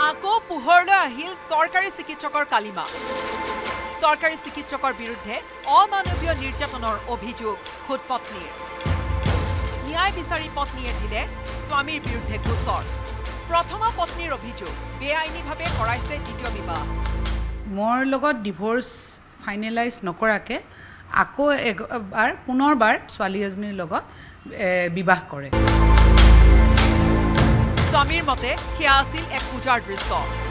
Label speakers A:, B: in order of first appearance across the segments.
A: আকৌ পোহৰলৈ আহিল চৰকাৰী চিকিৎসকৰ কালিমা চৰকাৰী চিকিৎসকৰ বিৰুদ্ধে অমানৱীয় নিৰ্যাতনৰ অভিযোগ খুদ পত্নীৰ ন্যায় বিচাৰি পত্নীয়ে দিলে স্বামীৰ বিৰুদ্ধে গোচৰ প্ৰথম পত্নীৰ অভিযোগ বেআইনীভাৱে কৰাইছে দ্বিতীয় বিবাহ
B: মোৰ লগত ডিভোৰ্স ফাইনেলাইজ নকৰাকে আকৌ এবাৰ পুনৰবাৰ ছোৱালী এজনীৰ লগত বিবাহ কৰে
A: স্বামীৰ মতে সেয়া আছিল এক পূজাৰ দৃশ্য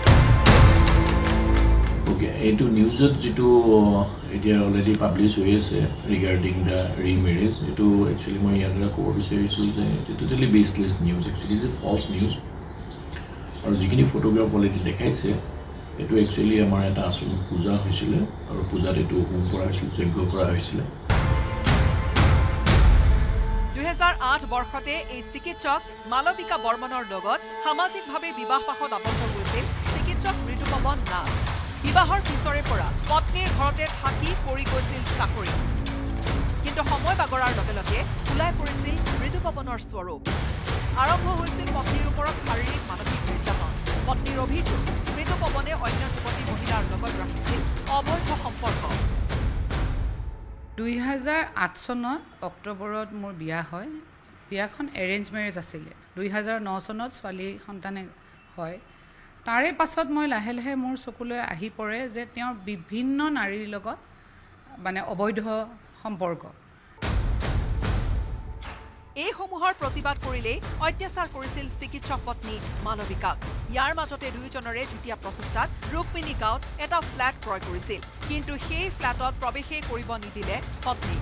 C: এইটো নিউজত যেটো এতিয়া অলৰেডি পাব্লিছ হৈ আছে ৰিগাৰ্ডিং দ্য ৰিমেৰেজ এইটো একচুৱেলি মই ইয়াৰ ক'ব বিচাৰিছোঁ যে এইটো totally baseless news actually is a false news আৰু যিখিনি ফটোগ্ৰাফ অলৰেডি দেখাইছে এইটো একচুৱেলি আমাৰ এটা আচল পূজা হৈছিলে আৰু পূজাত এইটো হোম কৰা হৈছিল যজ্ঞ কৰা হৈছিলে
A: 2008 বৰ্ষতে এই চিকিৎসক মালবিকা বৰ্মনৰ লগত সামাজিকভাৱে বিবাহপাশত আবদ্ধ হৈছিল চিকিৎসক মৃদুপৱন নাথ বিবাহৰ পিছৰে পৰা পত্নীৰ ঘৰতে থাকি পৰি গৈছিল চাকৰি কিন্তু সময় বাগৰাৰ লগে লগে ওলাই পৰিছিল মৃদুপৱনৰ স্বৰূপ আৰম্ভ হৈছিল পত্নীৰ ওপৰত শাৰীৰিক মানসিক নিৰ্যাতন পত্নীৰ অভিযোগ মৃদুপৱনে অন্য যুৱতী মহিলাৰ লগত ৰাখিছিল অবৈধ সম্পৰ্ক
B: 2008 চনত অক্টোবৰত মোৰ বিয়া হয় বিয়াখন এৰেঞ্জ মেৰেজ আছিল 2009 চনত ছোৱালী সন্তানে হয় তাৰে পাছত মই লাহে লাহে মোৰ চকুলৈ আহি পৰে যে তেওঁৰ বিভিন্ন নাৰীৰ লগত মানে অবৈধ সম্পৰ্ক
A: এই সমূহৰ প্ৰতিবাদ কৰিলে অত্যাচাৰ কৰিছিল চিকিৎসক পত্নী মালবিকাক ইয়াৰ মাজতে দুইজনৰে যুটীয়া প্ৰচেষ্টাত ৰুক্মিণী গাঁৱত এটা ফ্ল্যাট ক্ৰয় কৰিছিল কিন্তু সেই ফ্ল্যাটত প্ৰৱেশে কৰিব নিদিলে পত্নী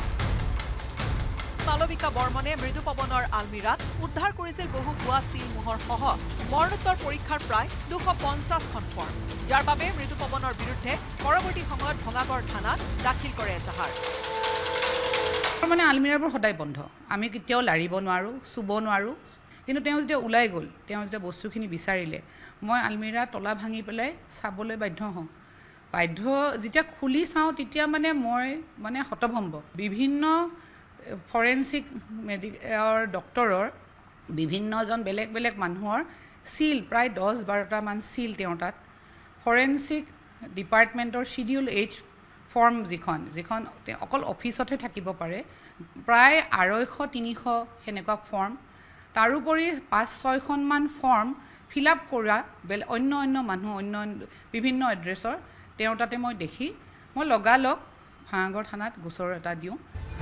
A: মালবিকা বৰ্মনে মৃদুপৱনৰ আলমিৰাত উদ্ধাৰ কৰিছিল বহু ভুৱা চিলমোহৰ সহ মৰণোত্তৰ পৰীক্ষাৰ প্ৰায় 250খন ফৰ্ম যাৰ বাবে মৃদুপৱনৰ বিৰুদ্ধে পৰৱৰ্তী সময়ত ভঙাগড় থানাত দাখিল কৰে এজাহাৰ
B: মানে আলমিৰাবোৰ সদায় বন্ধ আমি কেতিয়াও লাৰিব নোৱাৰো চুব নোৱাৰো কিন্তু তেওঁ যেতিয়া ওলাই গ'ল তেওঁ যেতিয়া বস্তুখিনি বিচাৰিলে মই আলমিৰা তলা ভাঙি পেলাই চাবলৈ বাধ্য হওঁ বাধ্য যেতিয়া খুলি চাওঁ তেতিয়া মানে মই মানে হতভম্ব বিভিন্ন ফৰেনসিক মেডিকেলৰ ডক্টৰৰ বিভিন্নজন বেলেগ বেলেগ মানুহৰ সিল প্ৰায় 10-12টা মান সিল তেওঁ তাত ফৰেনসিক ডিপাৰ্টমেণ্টৰ শিডিউল এইচ ফৰ্ম যিখন অকল অফিচতে থাকিব পাৰে প্ৰায় 250-300 হেনেকুৱা ফৰ্ম তাৰোপৰি 5-6খন মান ফৰ্ম ফিল আপ কৰা অন্য মানুহ অন্য বিভিন্ন এড্ৰেছৰ তেওঁ তাতে মই দেখি মই লগালগ ভাঙাগড় থানাত গোচৰ এটা দিওঁ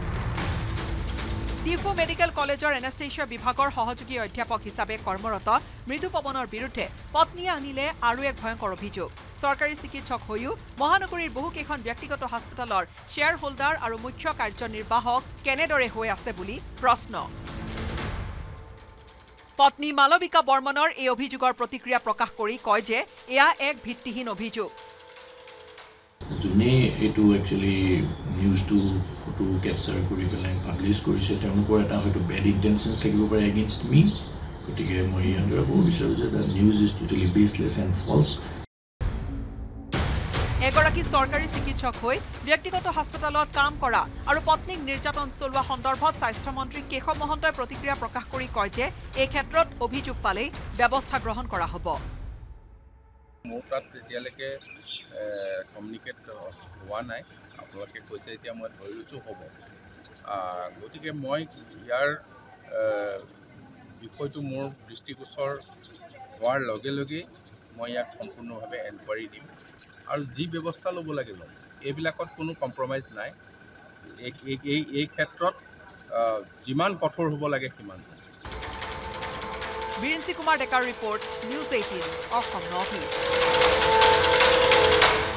A: ডিফু মেডিকেল কলেজৰ এনাষ্টেচিয়া বিভাগৰ সহযোগী অধ্যাপক হিচাপে কৰ্মৰত মৃদুপৱনৰ বিৰুদ্ধে পত্নীয়ে আনিলে আৰু এক ভয়ংকৰ অভিযোগ চৰকাৰী চিকিৎসক হৈও মহানগৰীৰ বহুকেইখন ব্যক্তিগত হাস্পতালৰ শ্বেয়াৰ হোল্ডাৰ আৰু মুখ্য কাৰ্যনিৰ্বাহক কেনেদৰে হৈ আছে বুলি প্ৰশ্ন পত্নী মালবিকা বৰ্মনৰ এই অভিযোগৰ প্ৰতিক্ৰিয়া প্ৰকাশ কৰি কয় যে এয়া এক ভিত্তিহীন অভিযোগ
C: যোনে এইটো একচুৱেলি নিউজটো ফটো কেপচাৰ কৰি পেলাই পাব্লিছ কৰিছে তেওঁলোকৰ এটা হয়তো বেড ইণ্টেনশ্যন থাকিব পাৰে এগেইনষ্ট মি গতিকে মই ইয়াৰ ক'ব বিচাৰোঁ যে the news is totally baseless and false
A: এগৰাকী চৰকাৰী চিকিৎসক হৈ ব্যক্তিগত হাস্পতালত কাম কৰা আৰু পত্নীক নিৰ্যাতন চলোৱা সন্দৰ্ভত স্বাস্থ্যমন্ত্ৰী কেশৱ মহন্তই প্ৰতিক্ৰিয়া প্ৰকাশ কৰি কয় যে এই ক্ষেত্ৰত অভিযোগ পালেই ব্যৱস্থা গ্ৰহণ কৰা হ'ব
D: মোৰ তাত এতিয়ালৈকে কমিউনিকেট হোৱা নাই আপোনালোকে কৈছে এতিয়া মই ধৰি লৈছোঁ হ'ব গতিকে মই ইয়াৰ বিষয়টো মোৰ দৃষ্টিগোচৰ হোৱাৰ লগে লগে মই ইয়াক সম্পূৰ্ণভাৱে এনকুৱাৰী দিম আৰু যি ব্যৱস্থা ল'ব লাগে ল'ম এইবিলাকত কোনো কম্প্ৰমাইজ নাই এই ক্ষেত্ৰত যিমান কঠোৰ হ'ব লাগে সিমান
A: বীৰেন্সি কুমাৰ ডেকাৰ ৰিপৰ্ট News18 Assam Northeast